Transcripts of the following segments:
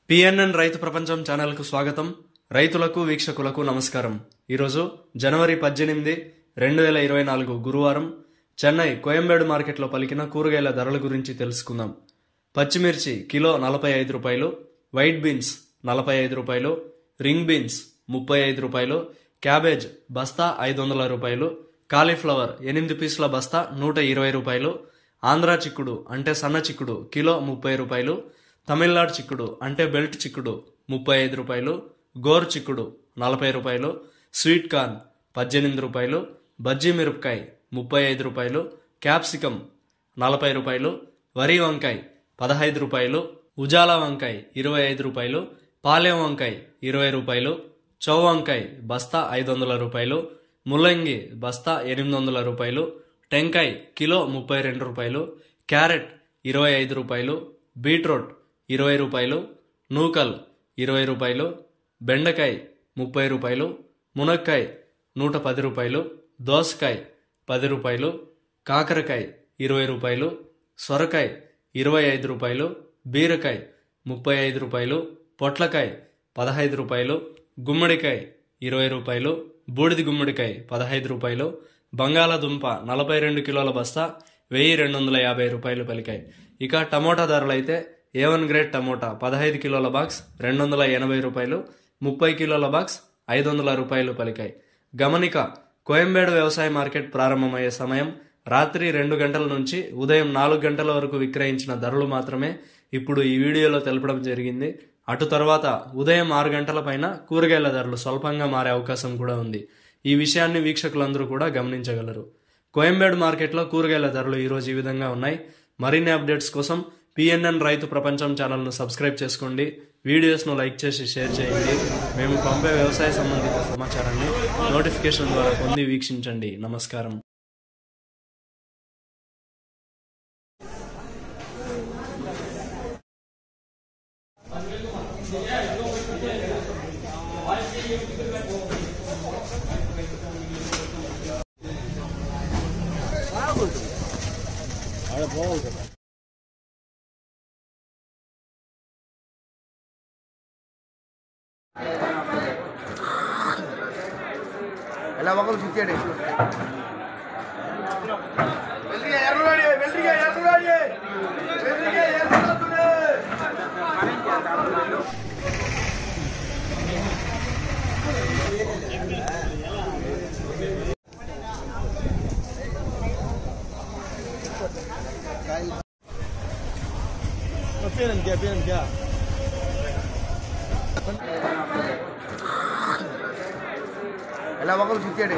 PNN రైతు ప్రపంచం channel కు స్వాగతం. రైతులకు వీక్షకులకు నమస్కారం. ఈరోజు జనవరి 18, 2024 గురువారం చెన్నై కోయంబేడు మార్కెట్లో పలికిన కూరగాయల ధరల గురించి తెలుసుకుందాం. పచ్చిమిర్చి కిలో 45 రూపాయలు, వైట్ బీన్స్ 45 రూపాయలు, రింగ్ బీన్స్ 35 రూపాయలు, క్యాబేజ్ బస్తా 500 రూపాయలు, కాలీఫ్లవర్ 8 పీసుల బస్తా 120 రూపాయలు, ఆంధ్రా చిక్కుడు అంటే సన్న చిక్కుడు కిలో 30 రూపాయలు, తమిళనాడు చిక్కుడు అంటే బెల్ట్ చిక్కుడు 35 రూపాయలు, గోర్ చిక్కుడు 40 రూపాయలు, స్వీట్ కార్న్ 18 రూపాయలు, బజ్జీ మిరపకాయ 35 రూపాయలు, క్యాప్సికం 40 రూపాయలు, వరి వంకాయ 15 రూపాయలు, ఉజాలా వంకాయ 25 రూపాయలు, పాలెం వంకాయ 20 రూపాయలు, చౌ వంకాయ బస్తా 500 రూపాయలు, ముల్లంగి బస్తా 800 రూపాయలు, టెంకాయ కిలో 32 రూపాయలు, క్యారెట్ 25 రూపాయలు, బీట్రూట్ 20 రూపాయలు, నూకల్ 20 రూపాయలు, బెండకాయ 30 రూపాయలు, మునక్కాయ 110 రూపాయలు, దోసకాయ 10 రూపాయలు, కాకరకాయ 20 రూపాయలు, సొరకాయ 25 రూపాయలు, బీరకాయ 35 రూపాయలు, పొట్లకాయ 15 రూపాయలు, గుమ్మడికాయ 20 రూపాయలు, బూడిది గుమ్మడికాయ 15 రూపాయలు, బంగాళాదుంప 42 కిలోల బస్తా 1250 రూపాయలు పలికాయి. ఇక టమోటా ధరలు అయితే A1 గ్రేడ్ టమోటా 15 కిలోల బాక్స్ 280 రూపాయలు, 30 కిలోల బాక్స్ 500 రూపాయలు పలికాయి. గమనిక, కోయంబేడు వ్యవసాయ మార్కెట్ ప్రారంభమయ్యే సమయం రాత్రి 2 గంటల నుంచి ఉదయం 4 గంటల వరకు విక్రయించిన ధరలు మాత్రమే ఇప్పుడు ఈ వీడియోలో తెలపడం జరిగింది. అటు తర్వాత ఉదయం 6 గంటల పైన కూరగాయల ధరలు స్వల్పంగా మారే అవకాశం కూడా ఉంది. ఈ విషయాన్ని వీక్షకులందరూ కూడా గమనించగలరు. కోయంబేడు మార్కెట్లో కూరగాయల ధరలు ఈరోజు ఈ విధంగా ఉన్నాయి. మరిన్ని అప్డేట్స్ కోసం పిఎన్ఎన్ రైతు ప్రపంచం ఛానల్ను సబ్స్క్రైబ్ చేసుకోండి. వీడియోస్ను లైక్ చేసి షేర్ చేయండి. మేము పంపే వ్యవసాయ సంబంధిత సమాచారాన్ని నోటిఫికేషన్ ద్వారా పొంది వీక్షించండి. నమస్కారం. ಎಲ್ಲ ಮಕ್ಕಳು ಸಿಕ್ಕೇಡಿ क्या ಎಲ್ಲ ಮಕ್ಕಳು ಸಿಕ್ಕೇಡಿ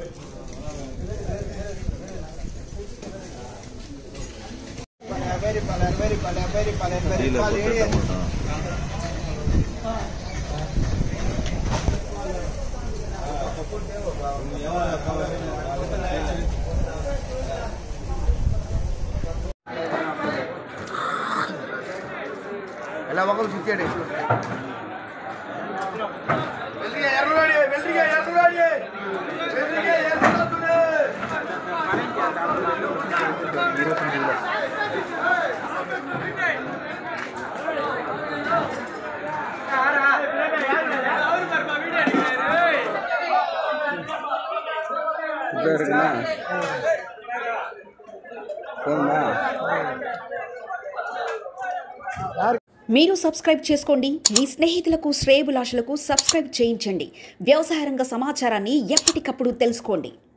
very ಎಲ್ಲ ಮಕ್ಕಳು ಸುತ್ತಿಯಾಡಿ మీరు సబ్స్క్రైబ్ చేసుకోండి. మీ స్నేహితులకు శ్రేయోభిలాషులకు సబ్స్క్రైబ్ చేయించండి. వ్యవసాయ రంగ సమాచారాన్ని ఎప్పటికప్పుడు తెలుసుకోండి.